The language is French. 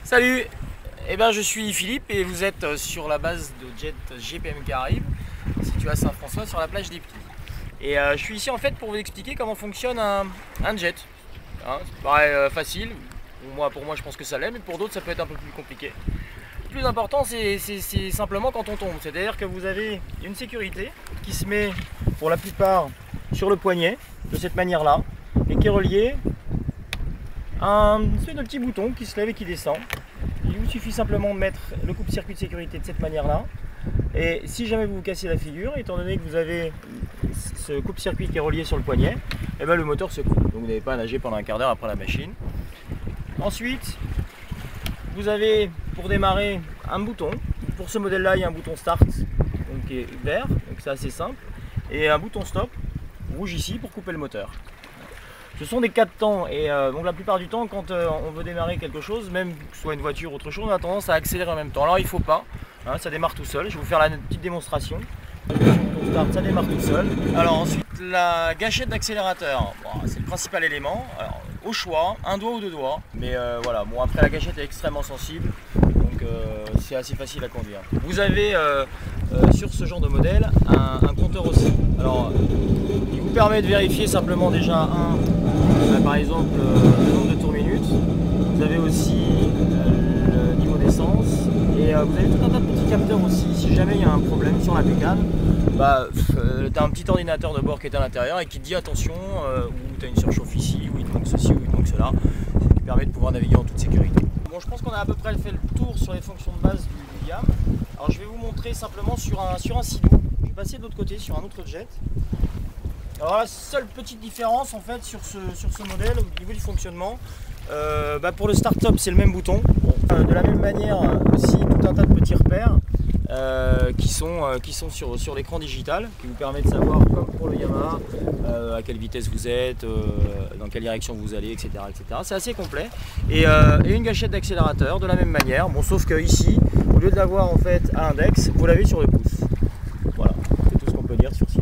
Salut, je suis Philippe et vous êtes sur la base de jet GPM Caraïbes, située à Saint-François sur la plage des Petits. Et je suis ici en fait pour vous expliquer comment fonctionne un jet. Ça paraît facile, pour moi je pense que ça l'est, mais pour d'autres ça peut être un peu plus compliqué. Le plus important c'est simplement quand on tombe, c'est-à-dire que vous avez une sécurité qui se met pour la plupart sur le poignet, de cette manière-là, et qui est reliée à un petit bouton qui se lève et qui descend. Il vous suffit simplement de mettre le coupe-circuit de sécurité de cette manière-là. Et si jamais vous vous cassez la figure, étant donné que vous avez ce coupe-circuit qui est relié sur le poignet, le moteur se coupe. Donc vous n'avez pas à nager pendant un quart d'heure après la machine. Ensuite, vous avez pour démarrer un bouton. Pour ce modèle-là, il y a un bouton Start donc, qui est vert, donc c'est assez simple. Et un bouton Stop, rouge ici, pour couper le moteur. Ce sont des cas de temps et donc la plupart du temps quand on veut démarrer quelque chose, même que ce soit une voiture ou autre chose, on a tendance à accélérer en même temps. Alors il ne faut pas, ça démarre tout seul. Je vais vous faire la petite démonstration. Start, ça démarre tout seul. Alors ensuite la gâchette d'accélérateur, c'est le principal élément. Alors, au choix, un doigt ou deux doigts, mais voilà. Bon après la gâchette est extrêmement sensible, donc c'est assez facile à conduire. Vous avez sur ce genre de modèle un compteur aussi. Alors il vous permet de vérifier simplement déjà par exemple le nombre de tours minutes. Vous avez aussi le niveau d'essence et vous avez tout un tas de petits capteurs aussi. Si jamais il y a un problème sur la bécane, tu as un petit ordinateur de bord qui est à l'intérieur et qui te dit attention, ou tu as une surchauffe ici, ou il te manque ceci, ou il te manque cela, ce qui permet de pouvoir naviguer en toute sécurité. Bon, je pense qu'on a à peu près fait le tour sur les fonctions de base du YAM. Alors je vais vous montrer simplement sur un silo. Je vais passer de l'autre côté sur un autre jet. Alors la seule petite différence en fait sur ce modèle au niveau du fonctionnement, pour le start-up c'est le même bouton. De la même manière aussi tout un tas de petits repères qui sont sur l'écran digital, qui vous permet de savoir, comme pour le Yamaha, à quelle vitesse vous êtes, dans quelle direction vous allez, etc. etc. C'est assez complet. Et une gâchette d'accélérateur de la même manière, bon, sauf que ici, au lieu de l'avoir en fait à l'index, vous l'avez sur le pouce. Voilà, c'est tout ce qu'on peut dire sur ce.